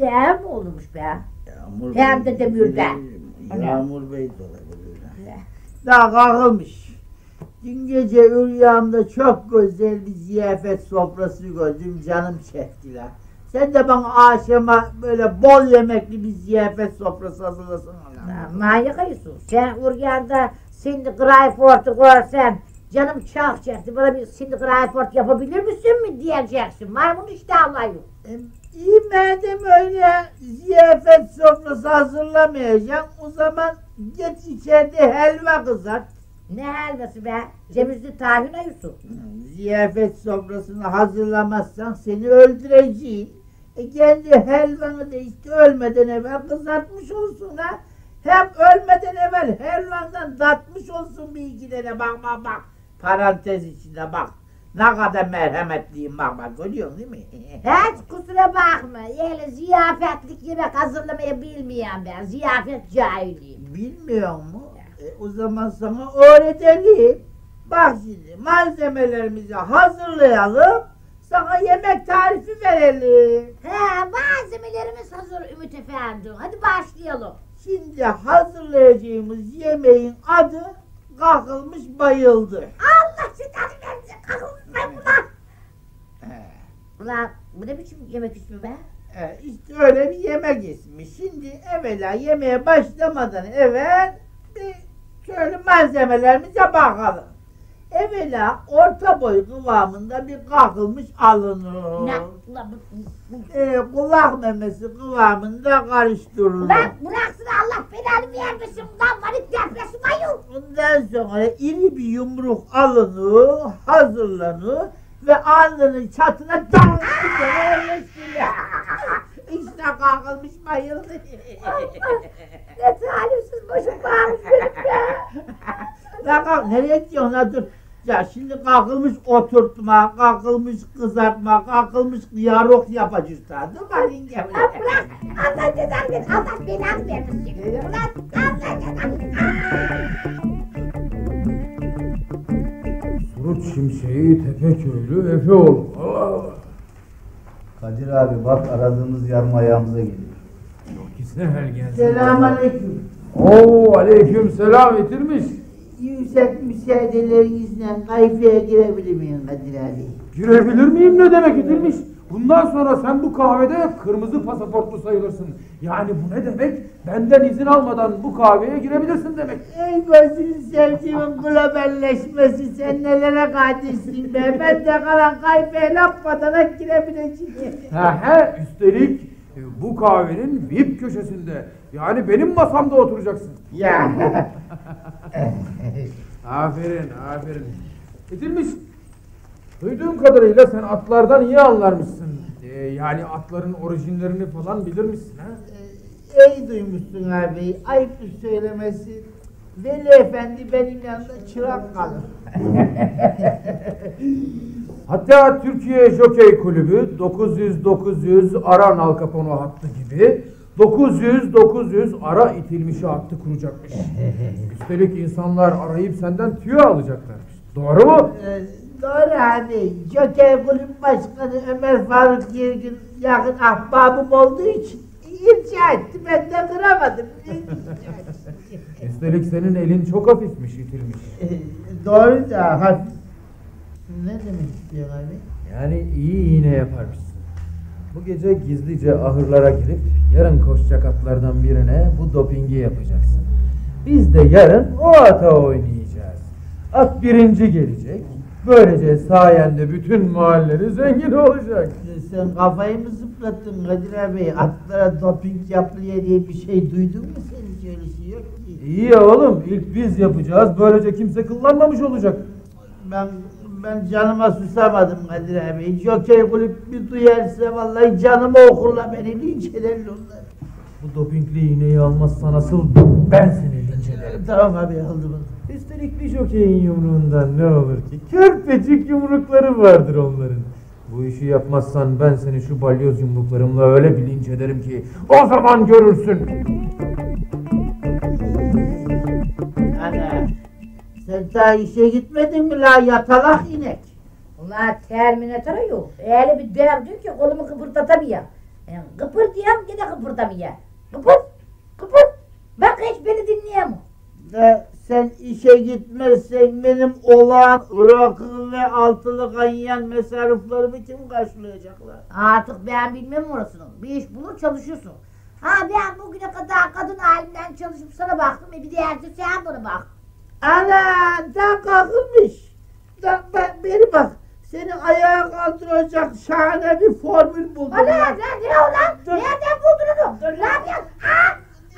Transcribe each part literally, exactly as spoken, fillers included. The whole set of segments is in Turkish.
Şimdi ev mi olmuş be? Yağmur Hem de demirde. Yağmur Bey de olabilir. Daha kalkılmış. Dün gece rüyamda çok güzel bir ziyafet sofrası gördüm, canım çektiler. Sen de bana akşama böyle bol yemekli bir ziyafet sofrası hazırlasın. Manyak ayısın. Sen Urgan'da Cindy Crawford'u görsen canım çok çekti. Bana bir Cindy Crawford yapabilir misin mi diyeceksin. Maymun işte Allah'ım. E, iyi madem öyle ziyafet sofrası hazırlamayacağım, o zaman geç içeride helva kızart. Ne helvası be? Cevizli tahin ayısı. Ziyafet sofrasını hazırlamazsan seni öldüreceğim. E kendi helvanı da işte ölmeden evvel kızartmış olsun ha. Hem ölmeden evvel helvandan tatmış olsun bir iki tane, bak bak bak. Parantez içinde bak. Ne kadar merhametliyim, bak bak, görüyorsun değil mi? Hiç kusura bakma. Öyle ziyafetlik yemek hazırlamayı bilmeyen ben. Ziyafet cahiliyim. Bilmiyor mu? E, o zaman sana öğretelim. Bak şimdi malzemelerimizi hazırlayalım. Sana yemek tarifi verelim. He, malzemelerimiz hazır Ümit Efendi. Hadi başlayalım. Şimdi hazırlayacağımız yemeğin adı kakılmış bayıldı. Allah seni versin. Kakılmış bayıldı. Ulan bu ne biçim yemek ismi be? E, işte öyle bir yemek ismi. Şimdi evvela yemeğe başlamadan evvel bir şöyle malzemelerimize bakalım. Evvela orta boy kıvamında bir kakılmış alınır. Ne? Ulan bu... E, kulak memesi kıvamında karıştırılır. Ulan bıraksın Allah belanı vermesin. Ulan varık depresim ayol. Ondan sonra iri bir yumruk alınır, hazırlanır ve alnının çatına tam yerleştirilir. İşte kakılmış bayıldı. Ne talihsiz başım bağırmış benim be. Ya kalk, nereye gidiyorsun ha, dur. Ya şimdi kalkılmış oturtma, kalkılmış kızartma, kalkılmış yarok yapacağız daha. Dur bakayım gel buraya. Lan bırak. Allah cezanı versin. Allah belanı vermesin. Ulan Allah cezanı versin. Surut Şimşek'i Tepeköylü Efeoğlu. Allah Allah. Kadir abi bak aradığımız yarım ayağımıza geliyor. Yok ki seher gelsin. Selamünaleyküm. Oo aleyküm selam itirmiş. Yüksek müsaadelerinizle kayfaya girebilir miyim Kadir abi? Girebilir miyim ne demek itirmiş? Bundan sonra sen bu kahvede kırmızı pasaportlu sayılırsın. Yani bu ne demek? Benden izin almadan bu kahveye girebilirsin demek. Ey gözünü sevdiğimin globalleşmesi, sen nelere kadirsin be? Ben de kalan kayfaya lapmadana girebileceğim. He he üstelik e, bu kahvenin V I P köşesinde. Yani benim masamda oturacaksın. Ya. Aferin aferin. İtilmiş. Duyduğum kadarıyla sen atlardan iyi anlarmışsın. Ee, yani atların orijinlerini falan bilir misin ha? Ey duymuşsun abi, ayıptır söylemesi. Veli Efendi benim yanımda çırak kalır. Hatta Türkiye Jokey Kulübü dokuz yüz dokuz yüz ara Al Capone hattı gibi dokuz yüz dokuz yüz ara itilmişi hattı kuracakmış. Üstelik insanlar arayıp senden tüyo alacaklarmış. Doğru mu? Ee, doğru abi, Jockey Kulüp Başkanı Ömer Faruk Yergin yakın ahbabım olduğu için irca etti, ben de kıramadım. Üstelik senin elin çok hafifmiş itilmiş. Ee, doğru da hafif. Ne demek istiyor abi? Yani iyi iğne yaparmışsın. Bu gece gizlice ahırlara girip yarın koşacak atlardan birine bu dopingi yapacaksın. Biz de yarın o ata oynayacağız. At birinci gelecek. Böylece sayende bütün mahalleri zengin olacak. Ee, sen kafayı mı zıplattın Kadir abi? Atlara doping yapılıyor diye bir şey duydun mu sen? Hiç öyle şey yok ki. İyi ya oğlum, ilk biz yapacağız. Böylece kimse kullanmamış olacak. Ben ben canıma susamadım Kadir abi. Jockey Kulüp bir duyarsa vallahi canımı okurlar, beni linç ederler onlar. Bu dopingli iğneyi almazsan asıl ben seni linç ederim. Tamam abi, aldım. Üstelik bir jokeyin yumruğundan ne olur ki? Körpecik yumrukları vardır onların. Bu işi yapmazsan ben seni şu balyoz yumruklarımla öyle bir linç ederim ki o zaman görürsün. Ana, sen daha işe gitmedin mi la yatalak inek? Ulan Terminator yok. Öyle bir dövdün ki kolumu kıpırdatamıyor. Ben kıpır diyorum yine kıpırdamıyor. Kıpır, kıpır. Bak hiç beni dinleyemiyor. De sen işe gitmezsen benim olağan rakı ve altılı ganyan mesariflerimi kim karşılayacaklar? Artık ben bilmem orasını. Bir iş bulur çalışıyorsun. Ha ben bugüne kadar kadın halimden çalışıp sana baktım. E bir de erkek sen bana bak. Ana da kalkmış. Da, ben, beni bak. Seni ayağa kaldıracak şahane bir formül buldum. Ana ya. lan ne o lan? Nereden buldun onu? Dur lan ya. Aa!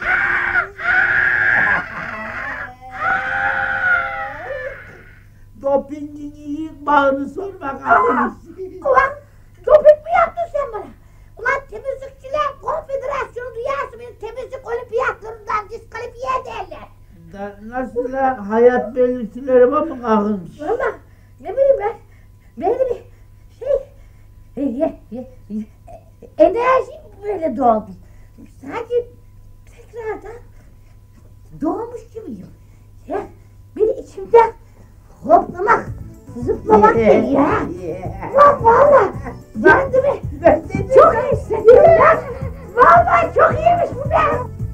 Dopingin iyi bağını sormak lazım. Ulan doping mi yaptın sen bana? Ulan temizlikçiler konfederasyonu duyarsın beni temizlik olimpiyatlarından diskalifiye ederler. Da, nasıl la hayat belirtilerime mi kalkmış? Valla ne bileyim ben. Böyle bir şey. E, ye, ye, ye, enerjim böyle doğdu. Sanki tekrardan doğmuş gibiyim. Ya bir içimden hoplamak, zıplamak geliyor ha. Ulan valla kendimi çok iyi hissediyorum lan. Valla çok iyiymiş bu be.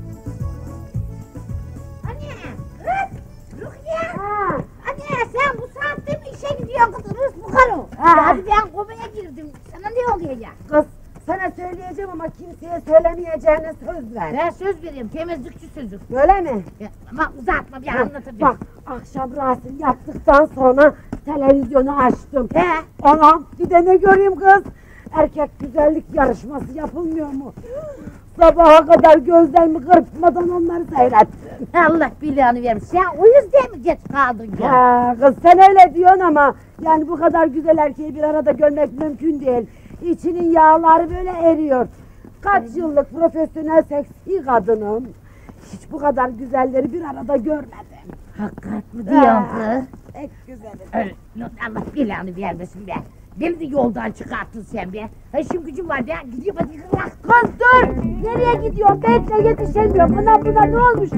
Anne, kız, Rukiye. Anne sen bu saatte mi işe gidiyorsun kız? Rus bu karı. Hadi ben komaya girdim. Sana ne oluyor ya? Kız sana söyleyeceğim ama kimseye söylemeyeceğine söz ver. Ben söz vereyim temizlikçi sözü. Öyle mi? Ya, ama uzatma bir Ha, anlatacağım. Bak akşam rahatsız yaptıktan sonra televizyonu açtım. He? Anam bir de ne göreyim kız? Erkek güzellik yarışması yapılmıyor mu? Sabaha kadar gözlerimi kırpmadan onları seyrettim. Allah bilahını vermiş. Sen o yüzden mi geç kaldın ya? Ha, kız sen öyle diyorsun ama yani bu kadar güzel erkeği bir arada görmek mümkün değil. İçinin yağları böyle eriyor. Kaç yıllık profesyonel seksi kadınım. Hiç bu kadar güzelleri bir arada görmedim. Hakikat mı diyorsun kız? Pek güzelim. Öyle, Allah bilahını vermesin be. Beni de yoldan çıkarttın sen be. Ha işim gücüm var be. Gidiyorum hadi kırak. Kız dur! Nereye gidiyorsun? Bekle yetişemiyorum. Buna buna ne olmuş?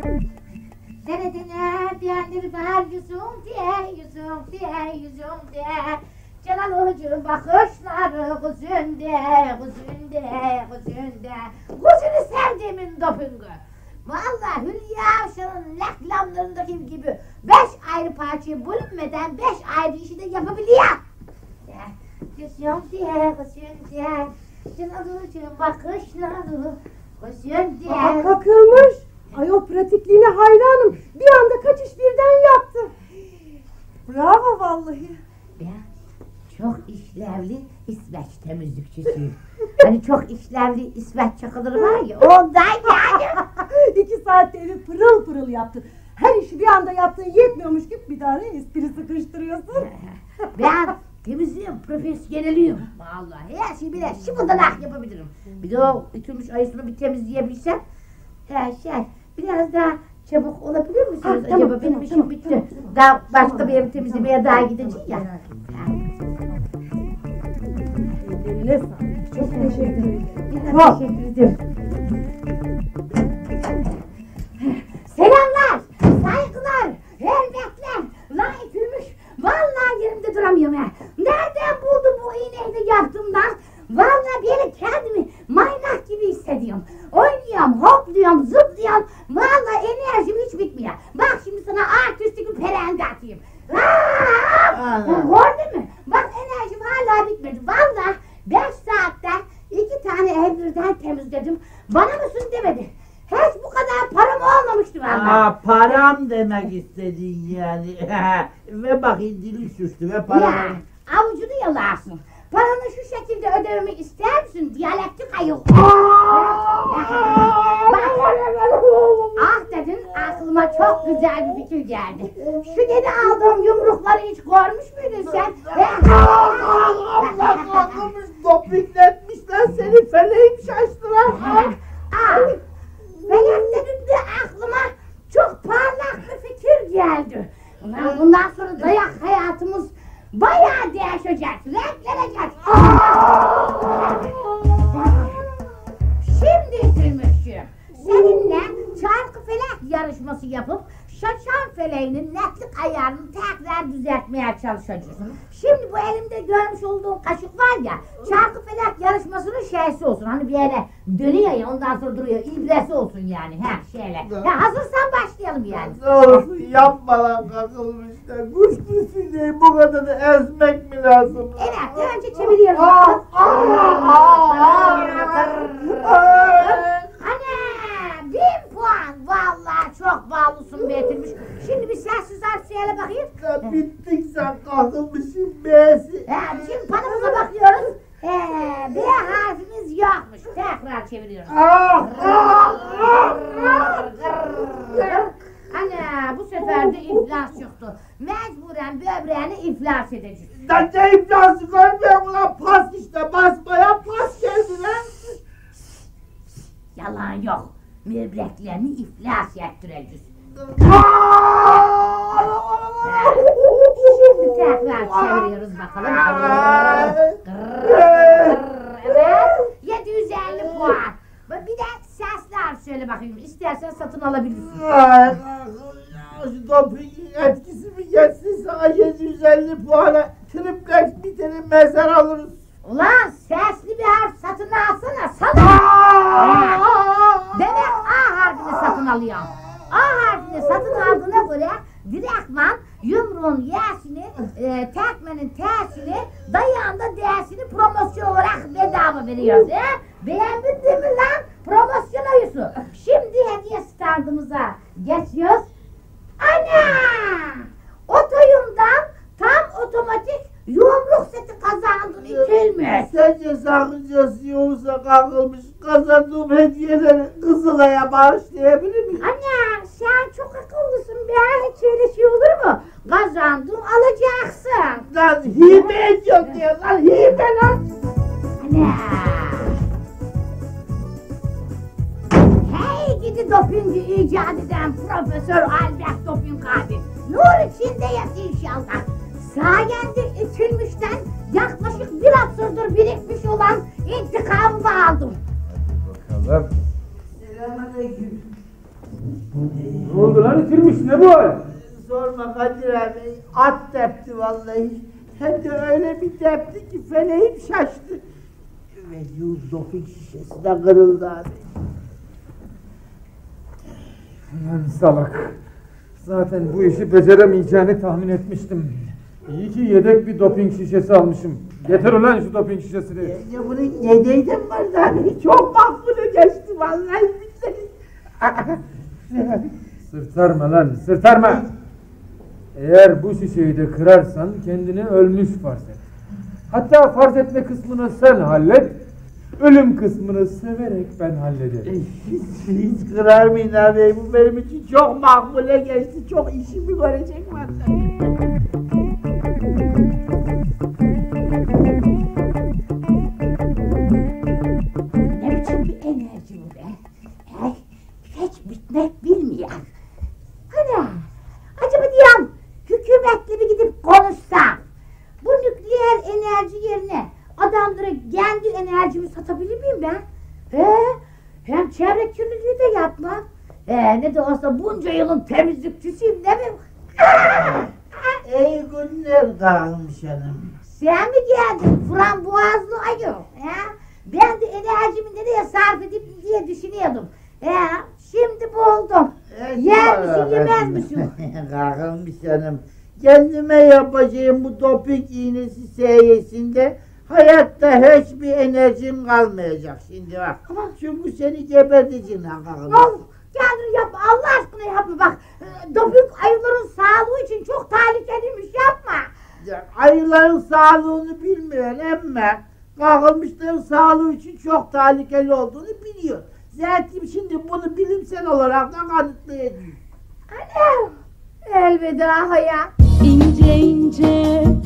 Senedine diyendir var yüzüm diye, yüzüm diye, yüzüm diye. Celal Hoca'nın bakışları kuzünde, kuzünde, kuzünde. Kuzunu sevdiğimin dopingu. Vallahi Hülya Avşar'ın reklamlarındaki gibi beş ayrı parçayı bölünmeden beş ayrı işi de yapabiliyor. Kuzum diye, kuzum diye. Celal Hoca'nın bakışları kuzünde. Aa, kakılmış. Ay o pratikliğine hayranım. Bir anda kaç iş birden yaptı. Bravo vallahi. Ben çok işlevli İsveç temizlikçisiyim. Hani çok işlevli İsveç çakıları var ya ondan yani. İki saatte evi pırıl pırıl yaptın. Her işi bir anda yaptığın yetmiyormuş gibi bir tane espri sıkıştırıyorsun. Ben temizliğim, profesyoneliyim. Vallahi her şeyi bile şıpıdanak yapabilirim. Bir de o ütülmüş ayısını bir temizleyebilsem her şey biraz daha çabuk olabilir misiniz Ha, acaba? tamam, Benim tamam, işim tamam, bitti. tamam, tamam. Daha başka bir ev temizlemeye daha gideceğim ya. Eline sağlık. Çok teşekkür ederim. Biraz teşekkür ederim. Selamlar, saygılar, hürmetler. Lan itülmüş. Vallahi yerimde duramıyorum ha. Nereden buldum bu iğneyi de yaptığımdan? Vallahi böyle kendimi maynak gibi hissediyorum. Oynuyorum, hopluyorum, zıplıyorum. Vallahi enerjim hiç bitmiyor. Bak şimdi sana artistik bir perende atayım. Aa. Gördün mü? Bak enerjim hala bitmedi. Vallahi beş saatte iki tane ev birden temizledim. Bana mısın demedi. Hiç bu kadar param olmamıştı vallahi. Aa, param demek istedin yani. Ve bakayım dili sürçtü ve param. Ya avucunu yalarsın. Paranı şu şekilde ödememi ister misin? Diyalektik ayıl. Ah dedin aklıma çok güzel bir fikir geldi. Şu yeni aldığım yumrukları hiç görmüş müydün sen? Allah kalkmış dopingletmişler seni feleğim şaştılar. Ah, Benim dedim de aklıma çok parlak bir fikir geldi. Ulan bundan sonra dayak hayatımız bayağı değişecek, renklenecek. Şimdi Gülmüşçüğüm, seninle çarkı felek yarışması yapıp şaşan feleğinin netlik ayarını tekrar düzeltmeye çalışacağız. Şimdi bu elimde görmüş olduğum kaşık var ya, çarkı felek yarışmasının şeysi olsun. Hani bir yere dönüyor ya, ondan sonra duruyor, ibresi olsun yani. Ha şöyle. Ya hazırsan başlayalım yani. Ne olursun yapma lan kakılmışlar. Kuşlu sineği bu kadarını ezmek mi lazım? Evet, önce çeviriyoruz. Aa, aa, aa, Ana! Bin puan! Vallahi çok bağlısın Betilmiş. Şimdi bir sessiz harf söyle bakayım. Ya bittik sen kakılmışsın B'si. Ha, şimdi panımıza bakıyoruz. Ee, B harfimiz yokmuş. Tekrar çeviriyoruz. Ah, ah, ah, ah. Ana bu sefer de iflas çıktı. Mecburen böbreğini iflas edeceğiz. Lan ne iflası görmüyorum ulan, pas işte, basmaya pas geldi lan. Yalan yok. Böbreklerini iflas ettireceğiz. Aa! Şimdi tekrar çeviriyoruz bakalım. Evet. yedi yüz elli puan. Bir de sesli harf söyle bakayım. İstersen satın alabilirsin. Ay, şu dopingin etkisi mi geçsin sana yedi yüz elli puana triplex bir tane mezar alırız. Ulan sesli bir harf satın alsana. Sana. Demek A harfini satın alıyorum. A harfini satın aldığına göre direktman yumruğun y'sini, e, tekmenin t'sini, dayağında d'sini promosyon olarak bedava veriyoruz. He? Beğendin mi lan? Promosyon oyusu. Şimdi hediye standımıza geçiyoruz. Ana! Otoyumdan tam otomatik yumruk seti kazandın İtilmiş. Sence sakıncası yoksa kakılmış kazandığım hediyeleri Kızılay'a bağışlayabilir miyim? Ana sen çok akıllısın be. Hiç öyle şey olur mu? Kazandın alacaksın. Lan hibe ediyorsun diye lan, hibe lan. Ana. Hey gidi dopingi icat eden Profesör Albert Doping abi. Nur içinde yat inşallah. Sayende İtilmiş'ten yaklaşık bir asırdır birikmiş olan intikamımı aldım. Bakalım. Selamünaleyküm. Ne oldu lan, itilmiş, ne bu hal? Sorma Kadir abi, at tepti vallahi. Hem de öyle bir tepti ki feleğim şaştı. Ve yüz doping şişesi de kırıldı abi. Lan salak. Zaten bu işi beceremeyeceğini tahmin etmiştim. İyi ki yedek bir doping şişesi almışım. Getir ulan şu doping şişesini. Ya bunun yedeği de mi vardı abi? Çok makbule geçti vallahi billahi. Sırtarma lan, sırtarma. Eğer bu şişeyi de kırarsan kendini ölmüş farz et. Hatta farz etme kısmını sen hallet, ölüm kısmını severek ben hallederim. Hiç, hiç kırar mıyım abi? Bu benim için çok makbule geçti. Çok işimi görecek vallahi. Ne biçim bir enerji bu be? Hey, hiç bitmek bilmiyor. Ana, acaba diyorum hükümetle bir gidip konuşsam. Bu nükleer enerji yerine adamlara kendi enerjimi satabilir miyim ben? He, hem çevre kirliliği de yapmam. Ee, ne de olsa bunca yılın temizlikçisiyim değil mi? İyi günler kalmış hanım. Sen mi geldin frambuazlı ayı? He? Ben de enerjimi nereye sarf edip diye düşünüyordum. He, şimdi buldum. Yer misin yemez misin? Kalkılmış hanım. Kendime yapacağım bu doping iğnesi sayesinde hayatta hiçbir enerjim kalmayacak şimdi bak. Aman. Çünkü seni geberteceğim ha kalkılmış. Ol, kendini yapma Allah aşkına yapma bak. e, Doping ayıların sağlığı için çok tehlikeliymiş yapma. Ya, ayıların sağlığını bilmiyor ama kalkılmışların sağlığı için çok tehlikeli olduğunu biliyor. Zaten şimdi bunu bilimsel olarak da kanıtlayacağım. Anam. Elveda hayat. İnce ince